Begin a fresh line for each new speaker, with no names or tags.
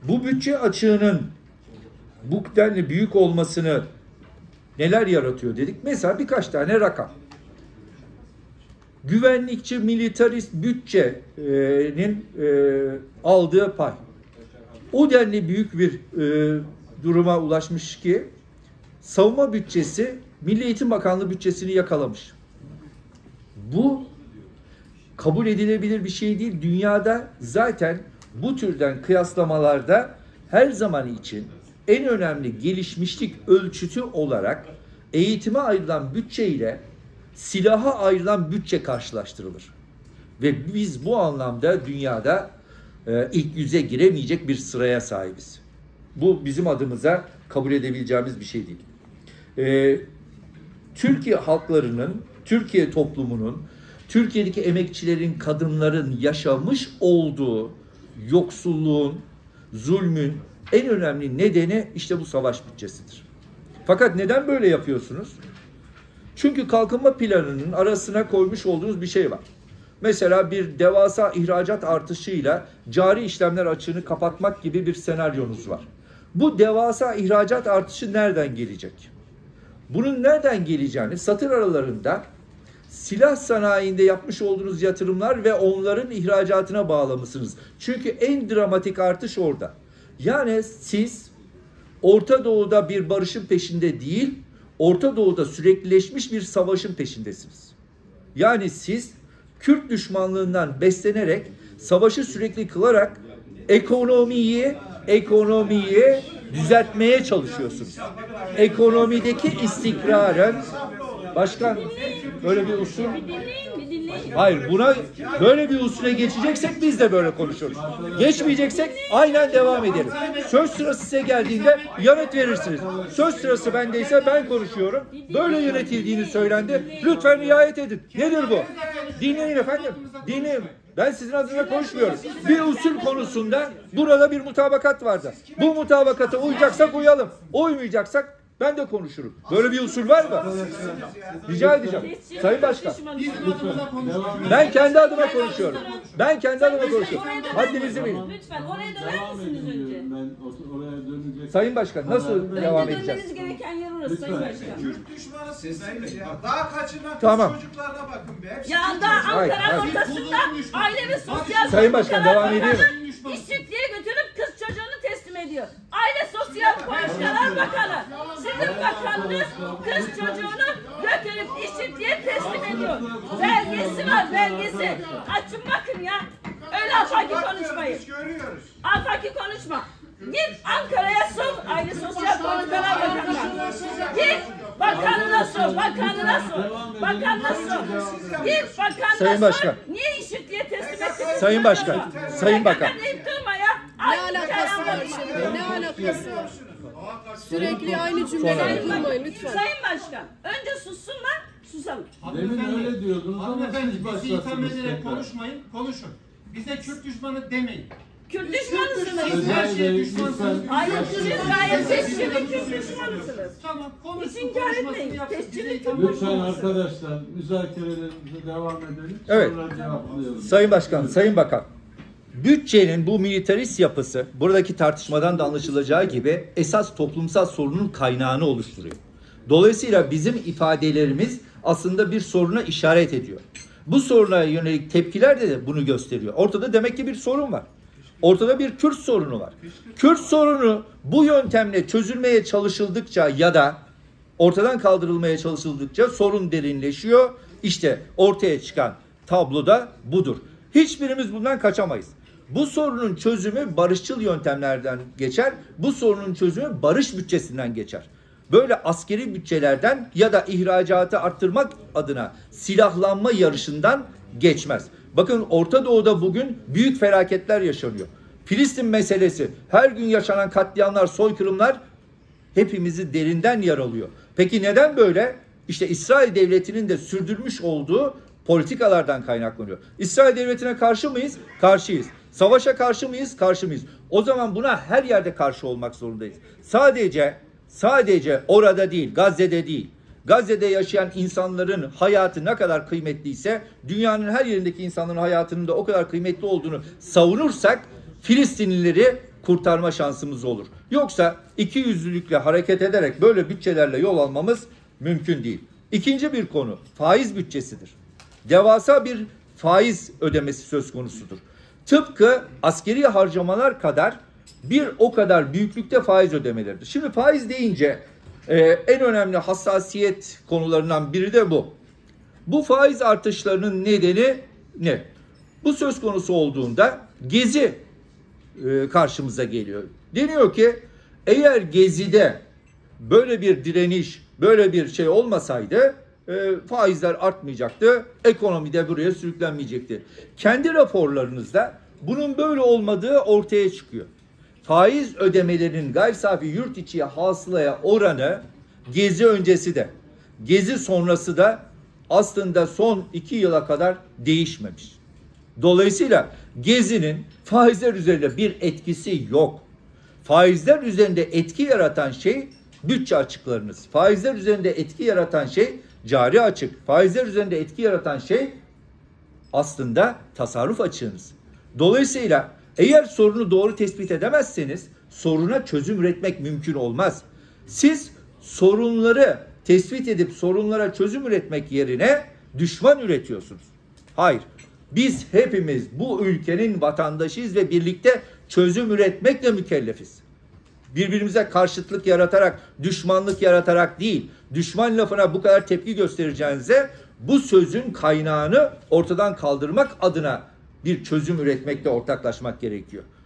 Bu bütçe açığının bu denli büyük olmasını neler yaratıyor dedik. Mesela birkaç tane rakam. Güvenlikçi, militarist bütçenin aldığı pay. O denli büyük bir duruma ulaşmış ki savunma bütçesi Milli Eğitim Bakanlığı bütçesini yakalamış. Bu kabul edilebilir bir şey değil. Dünyada zaten bu türden kıyaslamalarda her zaman için en önemli gelişmişlik ölçütü olarak eğitime ayrılan bütçe ile silaha ayrılan bütçe karşılaştırılır. Ve biz bu anlamda dünyada ilk yüze giremeyecek bir sıraya sahibiz. Bu bizim adımıza kabul edebileceğimiz bir şey değil. Türkiye halklarının, Türkiye toplumunun, Türkiye'deki emekçilerin, kadınların yaşamış olduğu yoksulluğun, zulmün en önemli nedeni işte bu savaş bütçesidir. Fakat neden böyle yapıyorsunuz? Çünkü kalkınma planının arasına koymuş olduğunuz bir şey var. Mesela bir devasa ihracat artışıyla cari işlemler açığını kapatmak gibi bir senaryonuz var. Bu devasa ihracat artışı nereden gelecek? Bunun nereden geleceğini satır aralarında silah sanayinde yapmış olduğunuz yatırımlar ve onların ihracatına bağlamışsınız. Çünkü en dramatik artış orada. Yani siz Orta Doğu'da bir barışın peşinde değil, Orta Doğu'da süreklileşmiş bir savaşın peşindesiniz. Yani siz Kürt düşmanlığından beslenerek, savaşı sürekli kılarak ekonomiyi düzeltmeye çalışıyorsunuz. Ekonomideki istikrarın başkan böyle bir usul. Hayır, buna böyle bir usule geçeceksek biz de böyle konuşuruz. Geçmeyeceksek aynen devam ederiz. Söz sırası size geldiğinde yanıt verirsiniz. Söz sırası bendeyse ben konuşuyorum. Böyle yönetildiğini söylendi. Lütfen riayet edin. Nedir bu? Dinleyin efendim. Dinleyin. Ben sizin adına konuşmuyorum. Bir usul konusunda burada bir mutabakat vardı. Bu mutabakata uyacaksak uyalım. Uymayacaksak ben de konuşurum. Böyle bir usul var mı? Rica edeceğim. Sayın Başkan. Ben kendi adıma konuşuyorum. Ben kendi adıma konuşuyorum. Haddinizi bilin.
Lütfen oraya döner misiniz önce?
Sayın Başkan nasıl devam edeceğiz?
Dönmeniz gereken yer orası Sayın Başkan.
Kürt düşmanı sizsiniz ya. Daha kaçırılan
Tamam.
çocuklarına bakın be.
Ya da Ankara ortasında Aile ve Sosyal
Sayın Başkan devam edeyim mi?
İşçiliğe götürüp kız çocuğunu teslim ediyor. Aile Sosyal Politikalar Bakanı. Sizin bakanınız kız çocuğunu götürüp işçiliğe teslim ediyor. Belgesi var, belgesi. Açın bakın ya. Öyle afaki konuşmayın.
Biz görüyoruz.
Afaki konuşma. Git Ankara'ya sor. Aile Sosyal Politikalar Bakanı'na. Git bakanına sor. Bakanına sor. Bakanına sor. Git bakanına
Sayın
sor.
Başkan.
Niye işçiliğe teslim ettin?
Sayın Başkan. Sayın Bakan.
Deyip durma ya.
Ne alakası var şimdi? Ne alakası var? Sürekli aynı cümleleri kurmayın lütfen.
Sayın Başkan, önce sussunlar, susalım.
Demin öyle diyordunuz ama
Hanımefendi
siz
bizi itham
başlattınız
ederek
tekrar.
konuşmayın, konuşun. Bize Kürt düşmanı demeyin.
Kürt düşmanısınız.
Siz her şeye düşmansınız.
Hayır, siz gayet tescilli Kürt düşmanısınız.
Tamam,
Hiç
konuşsun,
inkar
konuşmasını
etmeyin.
yapsın.
Tescilli
Bize
Kürt
itham
Lütfen
olmasın.
arkadaşlar müzakerelerimize devam edelim.
Evet.
Sonra cevaplayalım.
Sayın Başkan, Sayın Bakan. Bütçenin bu militarist yapısı buradaki tartışmadan da anlaşılacağı gibi esas toplumsal sorunun kaynağını oluşturuyor. Dolayısıyla bizim ifadelerimiz aslında bir soruna işaret ediyor. Bu soruna yönelik tepkiler de bunu gösteriyor. Ortada demek ki bir sorun var. Ortada bir Kürt sorunu var. Kürt sorunu bu yöntemle çözülmeye çalışıldıkça ya da ortadan kaldırılmaya çalışıldıkça sorun derinleşiyor. İşte ortaya çıkan tablo da budur. Hiçbirimiz bundan kaçamayız. Bu sorunun çözümü barışçıl yöntemlerden geçer. Bu sorunun çözümü barış bütçesinden geçer. Böyle askeri bütçelerden ya da ihracatı arttırmak adına silahlanma yarışından geçmez. Bakın Orta Doğu'da bugün büyük felaketler yaşanıyor. Filistin meselesi, her gün yaşanan katliamlar, soykırımlar hepimizi derinden yaralıyor. Peki neden böyle? İşte İsrail Devleti'nin de sürdürmüş olduğu politikalardan kaynaklanıyor. İsrail Devleti'ne karşı mıyız? Karşıyız. Savaşa karşı mıyız? Karşı mıyız? O zaman buna her yerde karşı olmak zorundayız. Sadece orada değil, Gazze'de değil. Gazze'de yaşayan insanların hayatı ne kadar kıymetliyse dünyanın her yerindeki insanların hayatının da o kadar kıymetli olduğunu savunursak Filistinlileri kurtarma şansımız olur. Yoksa ikiyüzlülükle hareket ederek böyle bütçelerle yol almamız mümkün değil. İkinci bir konu faiz bütçesidir. Devasa bir faiz ödemesi söz konusudur. Tıpkı askeri harcamalar kadar bir o kadar büyüklükte faiz ödemeleridir. Şimdi faiz deyince en önemli hassasiyet konularından biri de bu. Bu faiz artışlarının nedeni ne? Bu söz konusu olduğunda Gezi karşımıza geliyor. Deniyor ki eğer Gezi'de böyle bir direniş, böyle bir şey olmasaydı faizler artmayacaktı, ekonomi de buraya sürüklenmeyecekti. Kendi raporlarınızda bunun böyle olmadığı ortaya çıkıyor. Faiz ödemelerinin gayri safi yurt içi hasılaya oranı Gezi öncesi de, Gezi sonrası da aslında son 2 yıla kadar değişmemiş. Dolayısıyla Gezi'nin faizler üzerinde bir etkisi yok. Faizler üzerinde etki yaratan şey bütçe açıklarınız. Faizler üzerinde etki yaratan şey cari açık. Faizler üzerinde etki yaratan şey aslında tasarruf açığınız. Dolayısıyla eğer sorunu doğru tespit edemezseniz soruna çözüm üretmek mümkün olmaz. Siz sorunları tespit edip sorunlara çözüm üretmek yerine düşman üretiyorsunuz. Hayır. Biz hepimiz bu ülkenin vatandaşıyız ve birlikte çözüm üretmekle mükellefiz. Birbirimize karşıtlık yaratarak, düşmanlık yaratarak değil, düşman lafına bu kadar tepki göstereceğinize bu sözün kaynağını ortadan kaldırmak adına bir çözüm üretmekle ortaklaşmak gerekiyor.